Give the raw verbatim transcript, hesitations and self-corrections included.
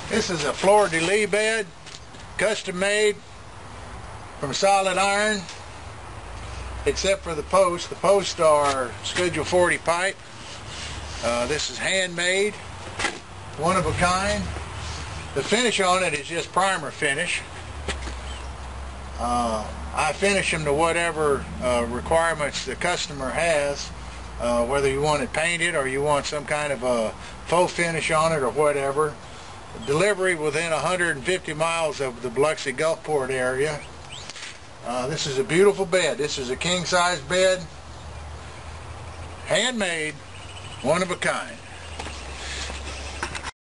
This is a floor de lis bed, custom made from solid iron, except for the posts. The posts are Schedule forty pipe. Uh, this is handmade, one of a kind. The finish on it is just primer finish. Uh, I finish them to whatever uh, requirements the customer has, uh, whether you want it painted or you want some kind of a faux finish on it or whatever. Delivery within one hundred fifty miles of the Biloxi Gulfport area. Uh, this is a beautiful bed. This is a king size bed, handmade, one of a kind.